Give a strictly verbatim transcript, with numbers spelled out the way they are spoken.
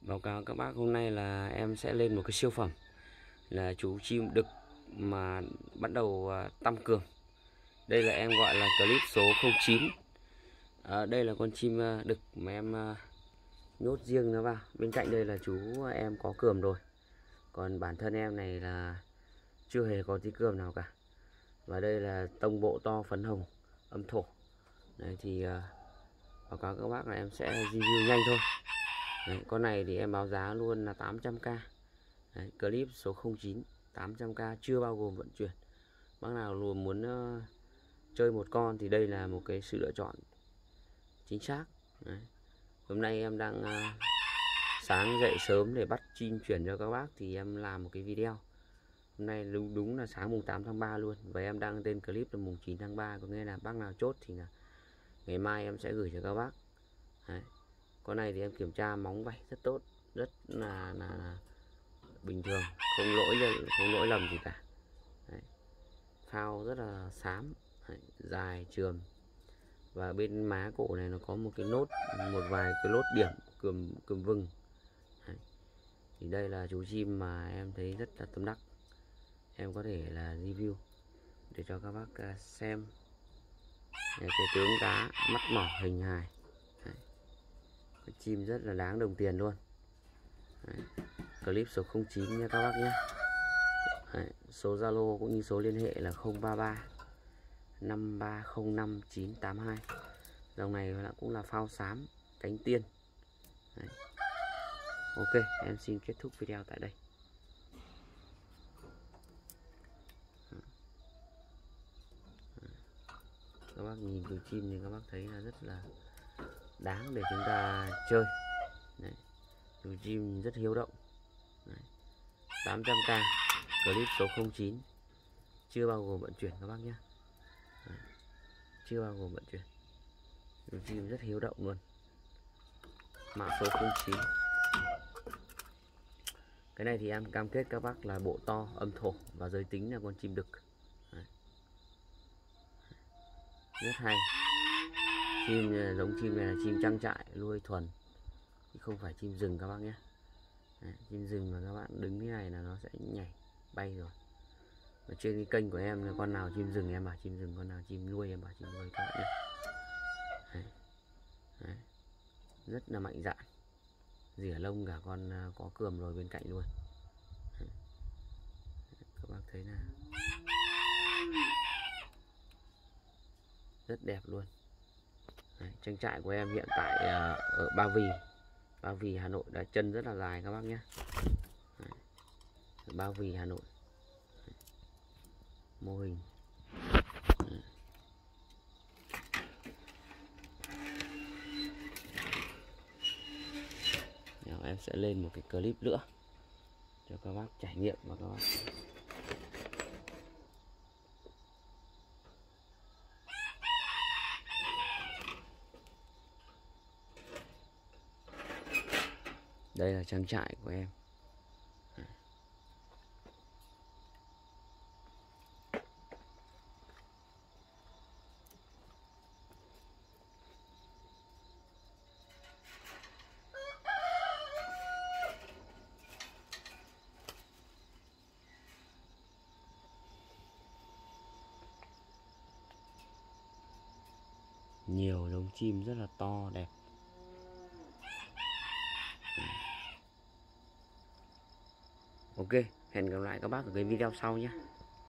Báo cáo các bác, hôm nay là em sẽ lên một cái siêu phẩm là chú chim đực mà bắt đầu à, tăng cường. Đây là em gọi là clip số không chín. à, Đây là con chim à, đực mà em à, nhốt riêng nó vào. Bên cạnh đây là chú em có cườm rồi, còn bản thân em này là chưa hề có tí cườm nào cả. Và đây là tông bộ to phấn hồng âm thổ. Đấy thì à, báo cáo các bác là em sẽ review nhanh thôi. Đấy, con này thì em báo giá luôn là tám trăm k. Đấy, clip số không chín tám trăm k chưa bao gồm vận chuyển. Bác nào luôn muốn uh, chơi một con thì đây là một cái sự lựa chọn chính xác. Đấy. Hôm nay em đang uh, sáng dậy sớm để bắt chim chuyển cho các bác thì em làm một cái video. Hôm nay đúng, đúng là sáng mùng tám tháng ba luôn. Và em đăng tên clip là mùng chín tháng ba. Có nghĩa là bác nào chốt thì là ngày mai em sẽ gửi cho các bác. Đấy. Con này thì em kiểm tra móng vảy rất tốt, rất là, là, là bình thường, không lỗi không lỗi lầm gì cả. Đấy. Phao rất là xám. Đấy. Dài chườm, và bên má cổ này nó có một cái nốt, một vài cái lốt điểm cườm cườm vừng. Đấy. Thì đây là chú chim mà em thấy rất là tâm đắc, em có thể là review để cho các bác xem. Đấy, cái tướng cá, mắt mỏ hình hài. Đấy. Cái chim rất là đáng đồng tiền luôn. Đấy. Clip số không chín nha các bác nhé. Đấy. Số Zalo cũng như số liên hệ là không ba ba năm ba không năm chín tám hai. Dòng này cũng là phao xám cánh tiên. Đấy. Ok, em xin kết thúc video tại đây. Các bác nhìn chú chim thì các bác thấy là rất là đáng để chúng ta chơi. Đấy. Chú chim rất hiếu động. Đấy. tám trăm k clip số không chín chưa bao gồm vận chuyển các bác nhé. Đấy. Chưa bao gồm vận chuyển. Chú chim rất hiếu động luôn. Mã số không chín. Cái này thì em cam kết các bác là bộ to âm thổ và giới tính là con chim đực. Đấy. Rất hay. Chim giống chim này là chim trang trại nuôi thuần, chứ không phải chim rừng các bác nhé. Đấy, chim rừng mà các bạn đứng thế này là nó sẽ nhảy bay rồi. Và trên cái kênh của em là con nào chim rừng em bảo chim rừng, con nào chim nuôi em bảo chim nuôi các bạn nhé. Đấy. Đấy. Rất là mạnh dạn, rỉa lông cả con có cườm rồi bên cạnh luôn. Đấy. Các bác thấy là rất đẹp luôn. Đấy, trang trại của em hiện tại ở Ba Vì, Ba Vì Hà Nội, đã chân rất là dài các bác nhé. Đấy. Ở Ba Vì Hà Nội. Đấy. Mô hình. Đấy. Nào, em sẽ lên một cái clip nữa cho các bác trải nghiệm và các bác. Đây là trang trại của em. Nhiều giống chim rất là to đẹp. Ok, hẹn gặp lại các bác ở cái video sau nhé.